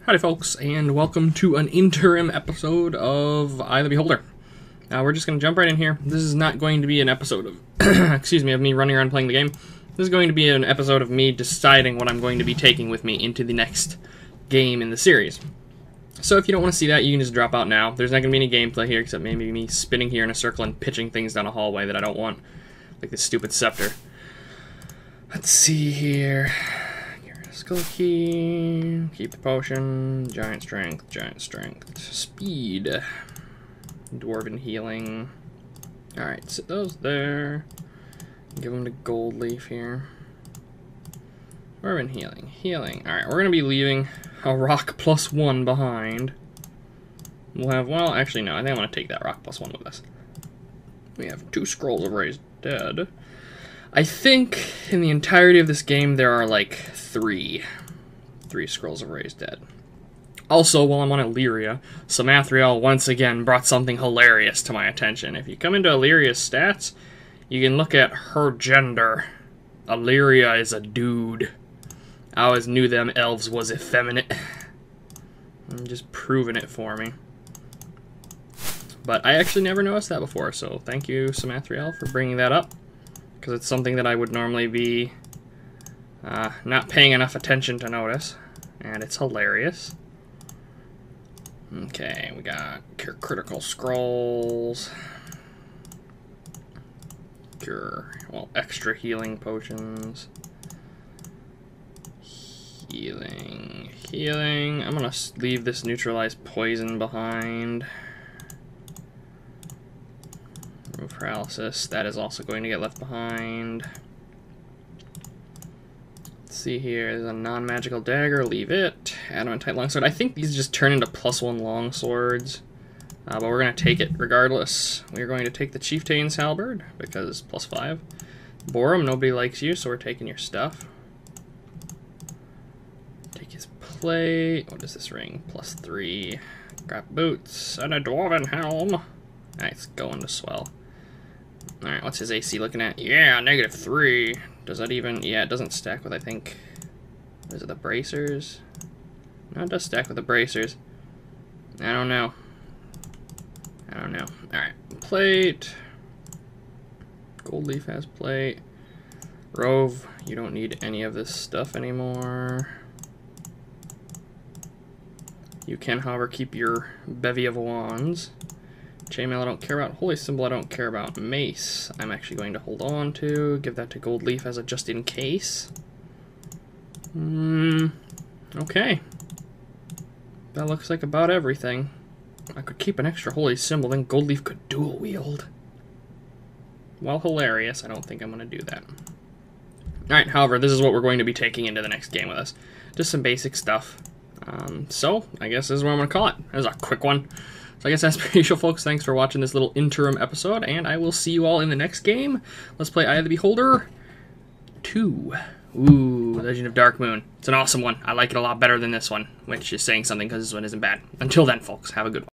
Howdy folks, and welcome to an interim episode of Eye of the Beholder. We're just going to jump right in here. This is not going to be an episode of, excuse me, of me running around playing the game. This is going to be an episode of me deciding what I'm going to be taking with me into the next game in the series. So if you don't want to see that, you can just drop out now. There's not going to be any gameplay here except maybe me spinning here in a circle and pitching things down a hallway that I don't want. Like this stupid scepter. Let's see here. Skull key, keep the potion, giant strength, speed, dwarven healing. Alright, sit those there. Give them the gold leaf here. Dwarven healing. Alright, we're going to be leaving a rock +1 behind. We'll have, well, actually no, I think I want to take that rock +1 with us. We have 2 scrolls of raised dead. I think in the entirety of this game there are like three scrolls of raised dead. Also, while I'm on Illyria, Samathriel once again brought something hilarious to my attention. If you come into Illyria's stats, you can look at her gender. Illyria is a dude. I always knew them elves was effeminate. I'm just proving it for me. But I actually never noticed that before, so thank you, Samathriel, for bringing that up. Because it's something that I would normally be not paying enough attention to notice. And it's hilarious. Okay, we got Cure Critical Scrolls. Extra healing potions. Healing. I'm gonna leave this neutralized poison behind. Paralysis, that is also going to get left behind. Let's see here, there's a non-magical dagger, leave it. Adamantite longsword, I think these just turn into +1 longswords. But we're going to take it regardless. We're going to take the Chieftain's Halberd, because +5. Borum, nobody likes you, so we're taking your stuff. Take his plate, what is this ring? +3. Grab boots, and a dwarven helm. Nice, going to swell. Alright, what's his AC looking at? Yeah, -3. Does that even... yeah, it doesn't stack with, I think... is it the bracers? No, it does stack with the bracers. I don't know. Alright, plate. Gold leaf has plate. Rove, you don't need any of this stuff anymore. You can, however, keep your bevy of wands. Chainmail I don't care about. Holy Symbol I don't care about. Mace I'm actually going to hold on to. Give that to Gold Leaf as a just in case. Okay. That looks like about everything. I could keep an extra Holy Symbol, then Gold Leaf could dual wield. Well, hilarious. I don't think I'm going to do that. Alright, however, this is what we're going to be taking into the next game with us. Just some basic stuff. So, I guess this is what I'm going to call it. That was a quick one. So I guess that's per usual, folks. Thanks for watching this little interim episode, and I will see you all in the next game. Let's play Eye of the Beholder 2. Ooh, Legend of Dark Moon. It's an awesome one. I like it a lot better than this one, which is saying something because this one isn't bad. Until then, folks, have a good one.